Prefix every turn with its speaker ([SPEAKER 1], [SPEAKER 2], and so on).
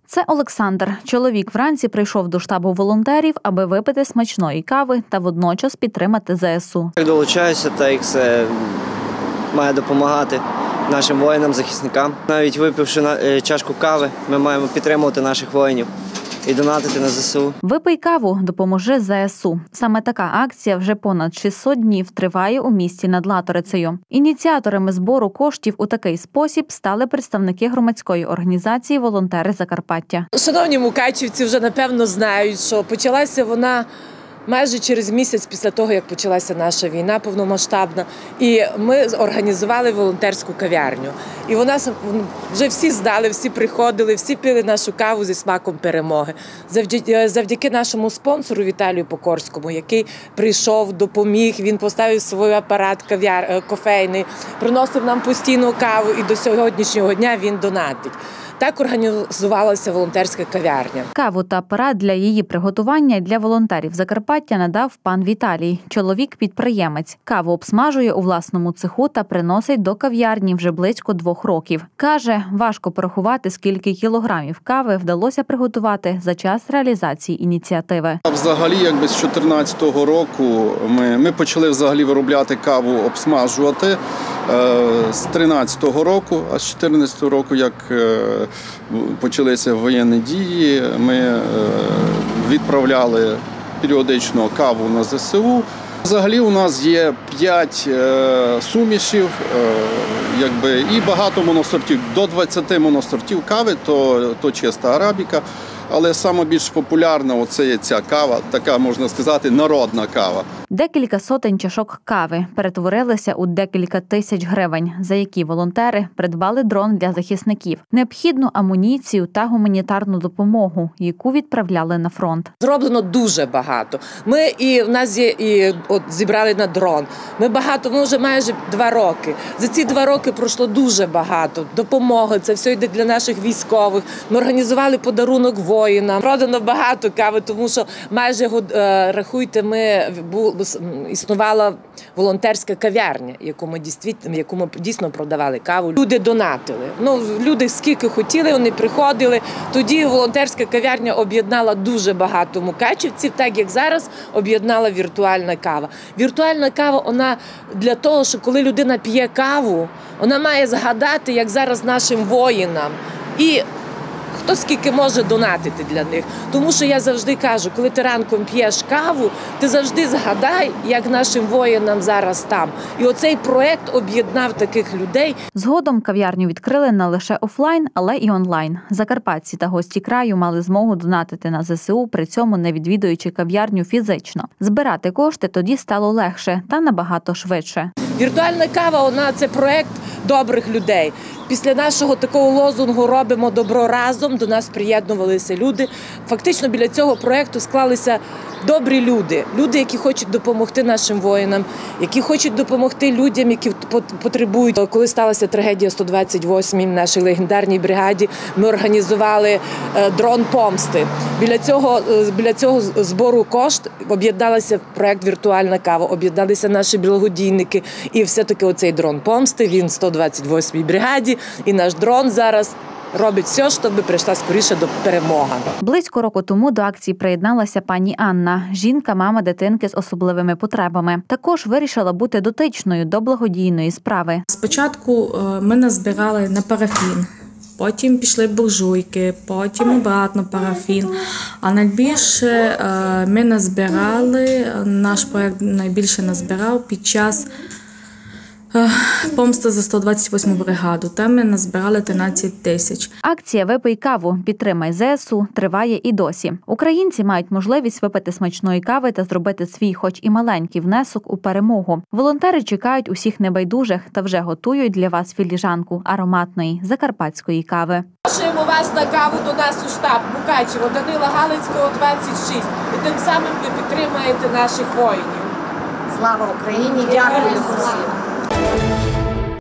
[SPEAKER 1] Це Олександр. Чоловік вранці прийшов до штабу волонтерів, аби випити смачної кави та водночас підтримати ЗСУ.
[SPEAKER 2] Долучаюся, так як це має допомагати нашим воїнам, захисникам. Навіть випивши чашку кави, ми маємо підтримувати наших воїнів і донатити на ЗСУ.
[SPEAKER 1] «Випий каву, допоможи ЗСУ». Саме така акція вже понад 600 днів триває у місті над Латорицею. Ініціаторами збору коштів у такий спосіб стали представники громадської організації «Волонтери Закарпаття».
[SPEAKER 3] Шановні мукачівці вже, напевно, знають, що почалася вона майже через місяць після того, як почалася наша війна повномасштабна. І ми організували волонтерську кав'ярню. І вона вже всі знали, всі приходили, всі пили нашу каву зі смаком перемоги. Завдяки нашому спонсору Віталію Покорському, який прийшов, допоміг, він поставив свій апарат кофейний, приносив нам постійну каву і до сьогоднішнього дня він донатить. Так організувалася волонтерська кав'ярня.
[SPEAKER 1] Каву та апарат для її приготування для волонтерів Закарпаття надав пан Віталій. Чоловік-підприємець. Каву обсмажує у власному цеху та приносить до кав'ярні вже близько 2 років. Каже, важко порахувати, скільки кілограмів кави вдалося приготувати за час реалізації ініціативи.
[SPEAKER 4] Взагалі, якби з 2014 року ми почали взагалі виробляти каву, обсмажувати. З 2013 року, а з 2014 року, як почалися воєнні дії, ми відправляли періодично каву на ЗСУ. Взагалі у нас є 5 сумішів і багато моностортів. До 20 моностортів кави, то чиста арабіка. Але найбільш популярна це ця кава, така, можна сказати, народна кава.
[SPEAKER 1] Декілька сотень чашок кави перетворилися у декілька тисяч гривень, за які волонтери придбали дрон для захисників, необхідну амуніцію та гуманітарну допомогу, яку відправляли на фронт.
[SPEAKER 3] Зроблено дуже багато. В нас є зібрали на дрон. Ми вже майже 2 роки. За ці 2 роки пройшло дуже багато допомоги. Це все йде для наших військових. Ми організували подарунок воїнам. Продано багато кави, тому що майже, рахуйте, існувала волонтерська кав'ярня, яку ми дійсно продавали каву. Люди донатили. Люди скільки хотіли, вони приходили. Тоді волонтерська кав'ярня об'єднала дуже багато мукачівців, так як зараз об'єднала віртуальна кава. Віртуальна кава, вона для того, що коли людина п'є каву, вона має згадати, як зараз нашим воїнам. І хто скільки може донатити для них. Тому що я завжди кажу, коли ти ранком п'єш каву, ти завжди згадай, як нашим воїнам зараз там. І оцей проєкт об'єднав таких людей.
[SPEAKER 1] Згодом кав'ярню відкрили не лише офлайн, але і онлайн. Закарпатці та гості краю мали змогу донатити на ЗСУ, при цьому не відвідуючи кав'ярню фізично. Збирати кошти тоді стало легше та набагато швидше.
[SPEAKER 3] Віртуальна кава – це проєкт добрих людей. Після нашого такого лозунгу «Робимо добро разом» до нас приєднувалися люди. Фактично біля цього проєкту склалися добрі люди. Люди, які хочуть допомогти нашим воїнам, які хочуть допомогти людям, які потребують. Коли сталася трагедія 128-й нашій легендарній бригаді, ми організували дрон помсти. Біля цього збору кошт об'єдналися проєкт «Віртуальна кава», об'єдналися наші благодійники. І все-таки оцей дрон помсти, він 128-й бригаді. І наш дрон зараз робить все, щоб прийшла скоріше до перемоги.
[SPEAKER 1] Близько року тому до акції приєдналася пані Анна. Жінка – мама дитинки з особливими потребами. Також вирішила бути дотичною до благодійної справи.
[SPEAKER 5] Спочатку ми назбирали на парафін. Потім пішли буржуйки, потім обратно парафін. А найбільше ми назбирали, наш проєкт найбільше назбирав під час помста за 128-му бригаду. Там ми назбирали 13 тисяч.
[SPEAKER 1] Акція «Випий каву, підтримай ЗСУ» триває і досі. Українці мають можливість випити смачної кави та зробити свій, хоч і маленький внесок у перемогу. Волонтери чекають усіх небайдужих та вже готують для вас філіжанку ароматної закарпатської кави.
[SPEAKER 3] Запрошуємо вас на каву до нас у штаб Мукачево, Данила Галицького, 26. І тим самим ви підтримаєте наших воїнів.
[SPEAKER 6] Слава Україні! Дякую всім!